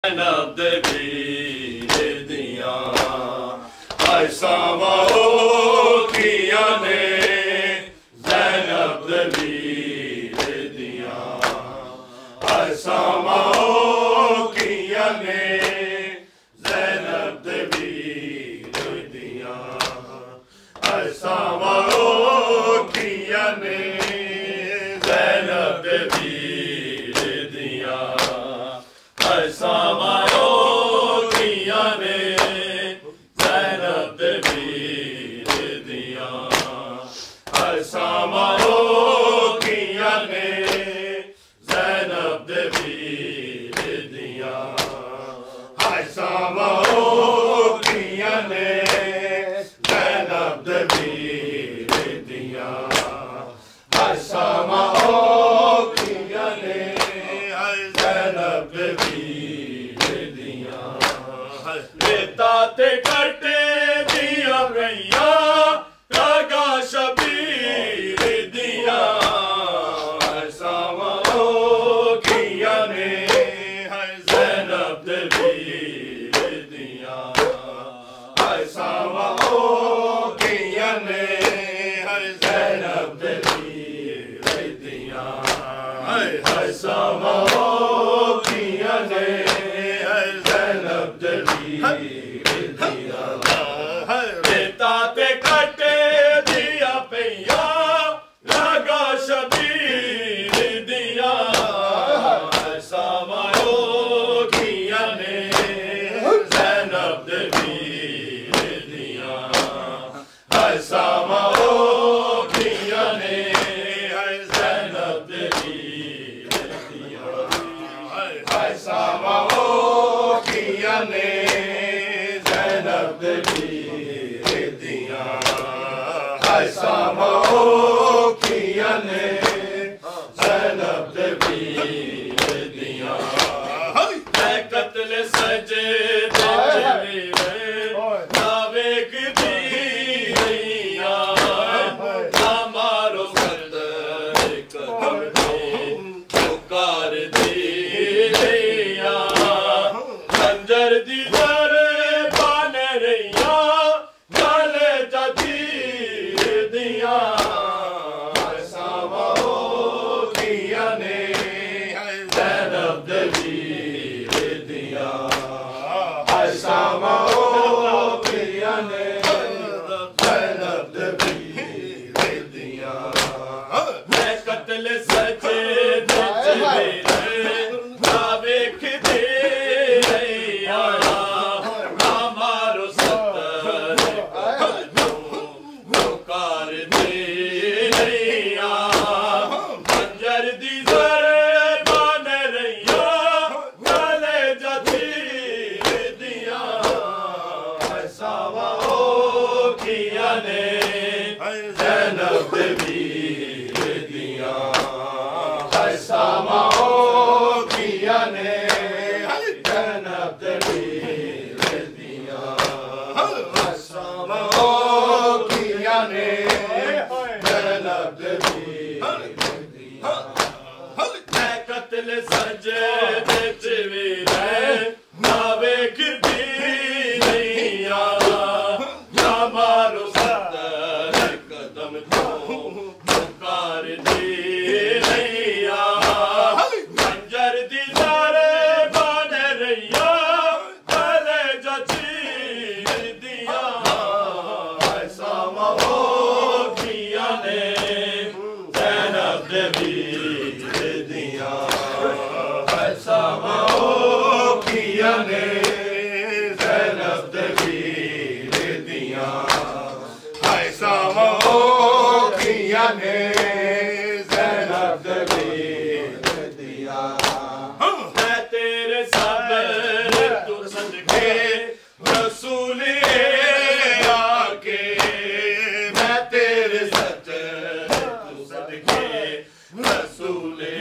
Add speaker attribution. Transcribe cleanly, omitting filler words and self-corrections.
Speaker 1: ज़ैनब दे वीर दियां ऐसावा होकियां ने ज़ैनब दे वीर दियां ऐसावा होकियां ने ज़ैनब दे वीर दियां ऐसावा होकियां ने ज़ैनब दे वीर दियां ऐसावा होकियां ने ज़ैनब दे वीर दियां ऐसावा होकियां ने ज़ैनब दे वीर दियां ऐसावा होकियां ने ज़ैनब दे वीर दियां ऐसावा होकियां ने ज़ैनब दे वीर दियां बेता ते कटे दिया रैया रागा शबीर दियां ऐसावा होकियां ने ज़ैनब दे वीर दियां ऐसावा होकियां ने ज़ैनब दे वीर दियां ऐसावा होकियां ने ज़ैनब दे वीर दियां बेता ते कटे दिया पैया रागा शबीर दियां ऐसावा होकियां ने ज़ैनब दे वीर दियां ऐसावा होकियां ने ज़ैनब दे वीर दियां ऐसावा होकियां ने ज़ैनब दे वीर दियां ऐसावा होकियां ने ज़ैनब दे वीर दियां मैं कत्ल सजे नावेक दी रैया मारो कदर कदम पुकार दी रैया खंजर दी दर बन रैया गले जदीर दियां ऐसावा होकियां ने ज़ैनब दे वीर दियां ऐसावा होकियां ने ज़ैनब दे वीर दियां मैं कत्ल सजे नावेक दे रैया मारो सत्तर पुकार दे रैया खंजर दी दर बन रैया गले जदीर दियां ऐसावा होकियां ने ज़ैनब दे वीर दियां ऐसावा होकियां ने ज़ैनब दे वीर दियां ऐसावा होकियां ने ज़ैनब दे वीर दियां मैं कत्ल सजे बिच वीर नावेक दी रैया मारो सत्तर कदम तो पुकार दी रैया खंजर दी दर बन रैया गले जदीर दियां ऐसावा होकियां ने ज़ैनब दे वीर दियां ऐसावा होकियां ने ज़ैनब दे वीर दियां ऐसावा होकियां ने ज़ैनब दे वीर दियां मैं तेरे सब्र तू सदके रसूल आके मैं तेरे सच तू सदके रसूल